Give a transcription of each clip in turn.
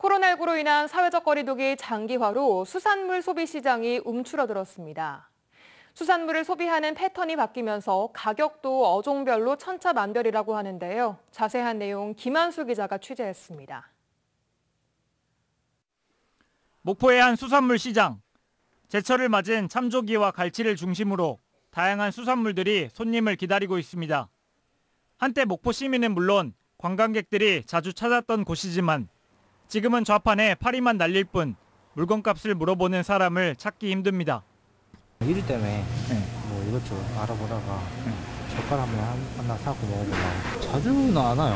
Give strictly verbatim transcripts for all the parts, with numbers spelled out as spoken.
코로나십구로 인한 사회적 거리두기 장기화로 수산물 소비 시장이 움츠러들었습니다. 수산물을 소비하는 패턴이 바뀌면서 가격도 어종별로 천차만별이라고 하는데요. 자세한 내용 김한수 기자가 취재했습니다. 목포의 한 수산물 시장. 제철을 맞은 참조기와 갈치를 중심으로 다양한 수산물들이 손님을 기다리고 있습니다. 한때 목포 시민은 물론 관광객들이 자주 찾았던 곳이지만 지금은 좌판에 파리만 날릴 뿐 물건값을 물어보는 사람을 찾기 힘듭니다. 일 때문에 네. 뭐 이것저것 알아보다가 네. 젓가락만 하나 사고 먹어보면 자주는 안 와요.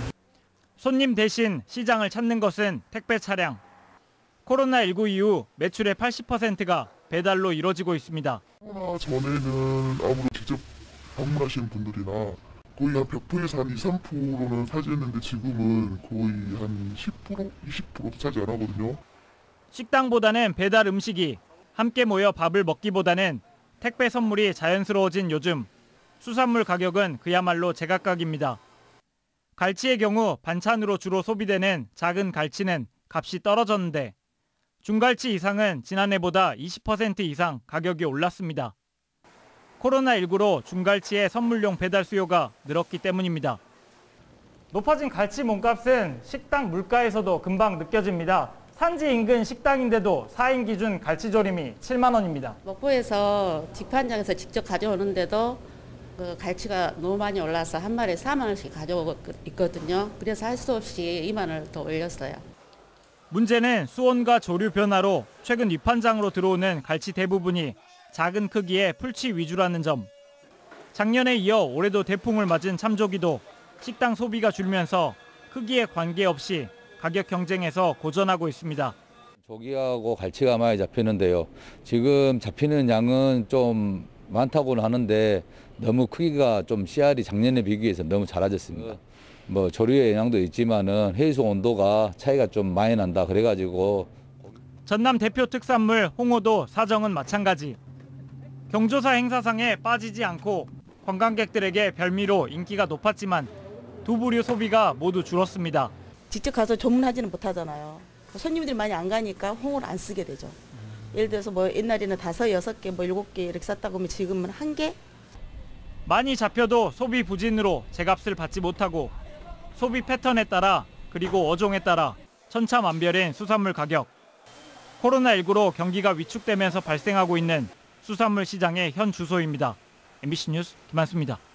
손님 대신 시장을 찾는 것은 택배 차량. 코로나십구 이후 매출의 팔십 퍼센트가 배달로 이뤄지고 있습니다. 코로나 전에는 아무래도 직접 방문하시는 분들이나 거의 한 백 퍼센트에서 한 이, 삼 퍼센트는 차지했는데 지금은 거의 한 십 퍼센트, 이십 퍼센트도 차지 안 하거든요. 식당보다는 배달 음식이, 함께 모여 밥을 먹기보다는 택배 선물이 자연스러워진 요즘 수산물 가격은 그야말로 제각각입니다. 갈치의 경우 반찬으로 주로 소비되는 작은 갈치는 값이 떨어졌는데 중갈치 이상은 지난해보다 이십 퍼센트 이상 가격이 올랐습니다. 코로나십구로 중갈치의 선물용 배달 수요가 늘었기 때문입니다. 높아진 갈치 몸값은 식당 물가에서도 금방 느껴집니다. 산지 인근 식당인데도 사 인 기준 갈치조림이 칠만 원입니다. 목포에서 직판장에서 직접 가져오는데도 그 갈치가 너무 많이 올라서 한 마리에 사만 원씩 가져오고 있거든요. 그래서 할 수 없이 이만 원을 더 올렸어요. 문제는 수온과 조류 변화로 최근 위판장으로 들어오는 갈치 대부분이 작은 크기의 풀치 위주라는 점. 작년에 이어 올해도 대풍을 맞은 참조기도 식당 소비가 줄면서 크기에 관계없이 가격 경쟁에서 고전하고 있습니다. 조기하고 갈치가 많이 잡히는데요. 지금 잡히는 양은 좀 많다고는 하는데 너무 크기가 좀 씨알이 작년에 비교해서 너무 작아졌습니다. 뭐 조류의 영향도 있지만은 해수 온도가 차이가 좀 많이 난다 그래가지고. 전남 대표 특산물 홍어도 사정은 마찬가지. 경조사 행사상에 빠지지 않고 관광객들에게 별미로 인기가 높았지만 두 부류 소비가 모두 줄었습니다. 직접 가서 주문하지는 못하잖아요. 손님들이 많이 안 가니까 홍어를 안 쓰게 되죠. 예를 들어서 뭐 옛날에는 다섯, 여섯 개, 뭐 일곱 개 이렇게 샀다고 하면 지금은 한 개? 많이 잡혀도 소비 부진으로 제값을 받지 못하고 소비 패턴에 따라 그리고 어종에 따라 천차만별인 수산물 가격. 코로나십구로 경기가 위축되면서 발생하고 있는 수산물 시장의 현 주소입니다. 엠비씨 뉴스 김한수입니다.